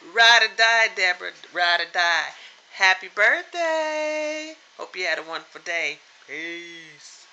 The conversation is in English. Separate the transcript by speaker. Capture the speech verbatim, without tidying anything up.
Speaker 1: Ride or die, Deborah. Ride or die. Happy birthday. Hope you had a wonderful day. Peace.